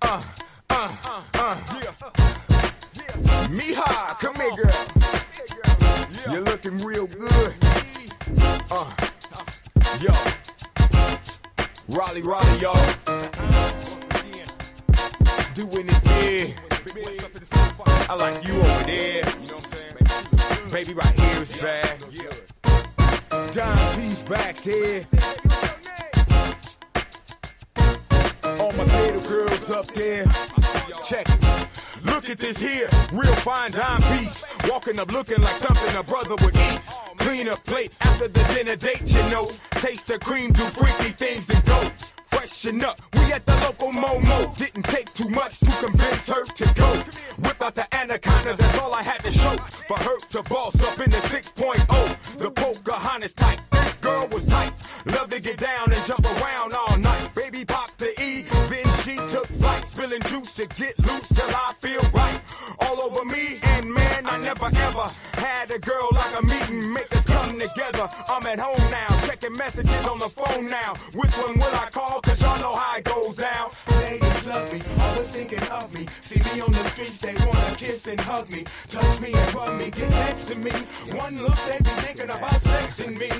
Mija, come here, girl. You're looking real good. Yo. Raleigh, y'all. Doing it big. I like you over there. Baby right here is bad. Dime piece back there. All my little girls up there. Check it. Look at this here, real fine dime piece. Walking up looking like something a brother would eat. Clean up plate after the dinner date, you know. Taste the cream, do freaky things and go. Freshen up, we at the local Momo. Didn't take too much to convince her to go. Whip out the anaconda, that's all I had to show. For her to boss up in the 6.0. The Pocahontas type, this girl was tight. Love to get down and jump around all night. Baby popped the E, then she took flight. Spilling juice to get loose till I feel right. All over me, and man, I never ever had a girl like a meeting. Make us come together. I'm at home now, checking messages on the phone now. Which one will I call? Cause y'all know how it goes down. Ladies love me, always thinking of me. See me on the streets, they wanna kiss and hug me. Touch me and rub me, get next to me. One look, they be thinking about sexing me.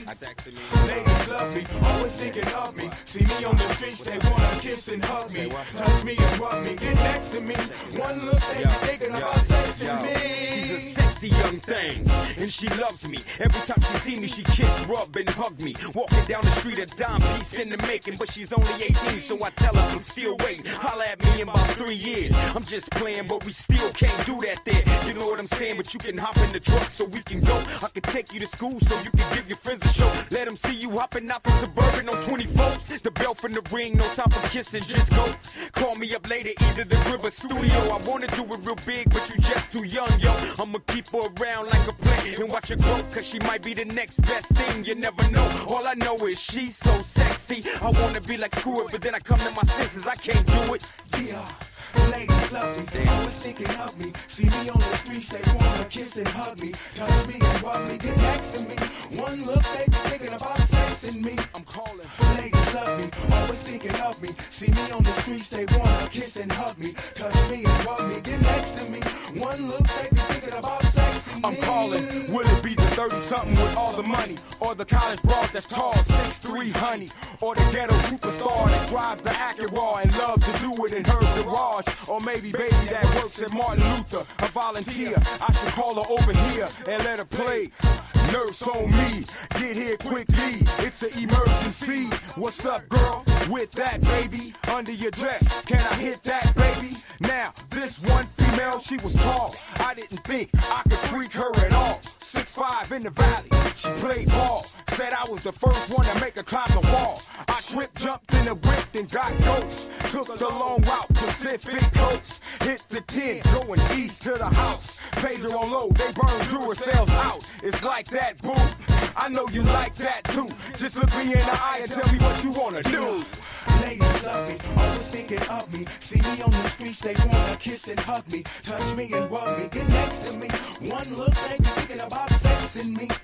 Ladies love me, always thinking of me. See me on the streets, they wanna kiss and hug me. Touch me and rub me, get next to me. One look, they be thinking about sexing me. She's a sexy young thing, and she loves me. Every time she see me, she kiss, rub, and hug me. Walking down the street, a dime piece in the making, but she's only 18, so I tell her I'm still waiting. Holla at me in about 3 years. I'm just playing, but we still can't do that there. You know what I'm saying? But you can hop in the truck so we can go. I can take you to school so you can give your friends a show. Let them see you hopping out the Suburban on 24th. The bell from the ring, no time for kissing, just go. Call me up later, either the crib or studio. I wanna do it real big, but you just too young, yo. I'ma keep her around like a plant and watch her grow, cause she might be the next best thing. You never know. All I know is she's so sexy. I wanna be like screw it, but then I come to my senses. I can't do it. Yeah. Ladies love me, they always thinking of me. See me on the streets, they wanna kiss and hug me. Touch me and rub me, get next to me. One look, they be thinking about sexing me. I'm calling. Ladies love me, always thinking of me. See me on the streets, they wanna kiss and hug me. Touch me and rub me, get next to me. One look, they be thinking about sexing me. I'm calling. Will it be the 30-something with all the money? Or the college broad that's tall, 6'3", honey? Or the ghetto superstar that drives the Acura and loves to do it in her garage? Or maybe baby that works at Martin Luther, a volunteer. I should call her over here and let her play. Nurse on me, get here quickly, it's an emergency. What's up, girl? With that, baby, under your dress, can I hit that, baby? Now, this one female, she was tall. I didn't think I could freak her at all. 6'5" in the valley, she played ball. Said I was the first one to make her climb the wall. I tripped, jumped in the whip, and got ghost. Took the long route, Pacific Coast. Hit the 10, going east to the house. Pager on low, they burn Duracells out. It's like that, boo. I know you like that too. Just look me in the eye and tell me what you wanna do. Ladies love me, always thinking of me. See me on the streets, they wanna kiss and hug me. Touch me and rub me, get next to me. One look, they be thinking about sexing me.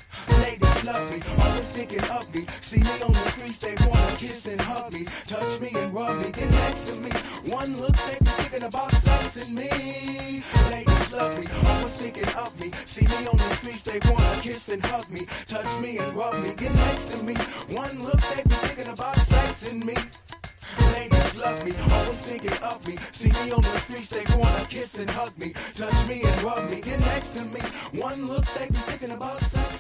Ladies love me, always thinking of me. See me on the streets, they wanna kiss and hug me. Touch me and rub me, get next to me. One look, they be thinking about sexing me. Ladies love me, always thinking of me. See me on the streets, they wanna kiss and hug me. Touch me and rub me, get next to me. One look, they be thinking about sexing me. Ladies love me, always thinking of me. See me on the streets, they wanna kiss and hug me. Touch me and rub me, get next to me. One look, they be thinking about sex.